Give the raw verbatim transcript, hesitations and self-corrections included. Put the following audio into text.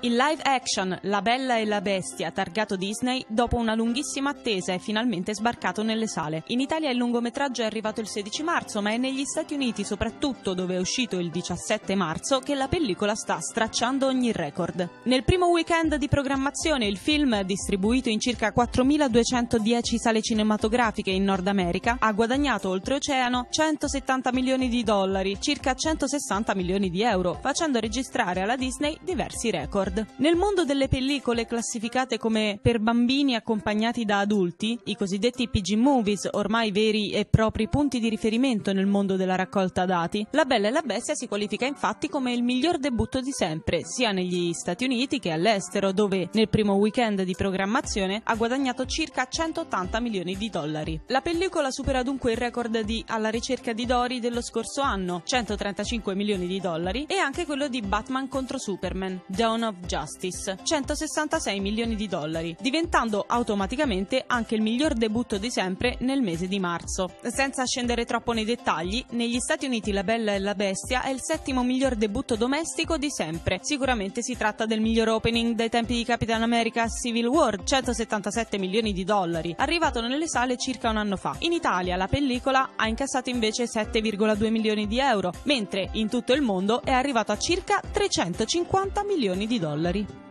Il live action La Bella e la Bestia, targato Disney, dopo una lunghissima attesa è finalmente sbarcato nelle sale. In Italia il lungometraggio è arrivato il sedici marzo, ma è negli Stati Uniti, soprattutto dove è uscito il diciassette marzo, che la pellicola sta stracciando ogni record. Nel primo weekend di programmazione il film, distribuito in circa quattromiladuecentodieci sale cinematografiche in Nord America, ha guadagnato oltreoceano centosettanta milioni di dollari, circa centosessanta milioni di euro, facendo registrare alla Disney diversi record. Nel mondo delle pellicole classificate come per bambini accompagnati da adulti, i cosiddetti P G movies, ormai veri e propri punti di riferimento nel mondo della raccolta dati, La Bella e la Bestia si qualifica infatti come il miglior debutto di sempre, sia negli Stati Uniti che all'estero, dove nel primo weekend di programmazione ha guadagnato circa centottanta milioni di dollari. La pellicola supera dunque il record di Alla ricerca di Dory dello scorso anno, centotrentacinque milioni di dollari, e anche quello di Batman contro Superman, Dawn of Justice, centosessantasei milioni di dollari, diventando automaticamente anche il miglior debutto di sempre nel mese di marzo. Senza scendere troppo nei dettagli, negli Stati Uniti La Bella e la Bestia è il settimo miglior debutto domestico di sempre. Sicuramente si tratta del miglior opening dai tempi di Capitan America Civil War, centosettantasette milioni di dollari, arrivato nelle sale circa un anno fa. In Italia la pellicola ha incassato invece sette virgola due milioni di euro, mentre in tutto il mondo è arrivato a circa trecentocinquanta milioni di dollari.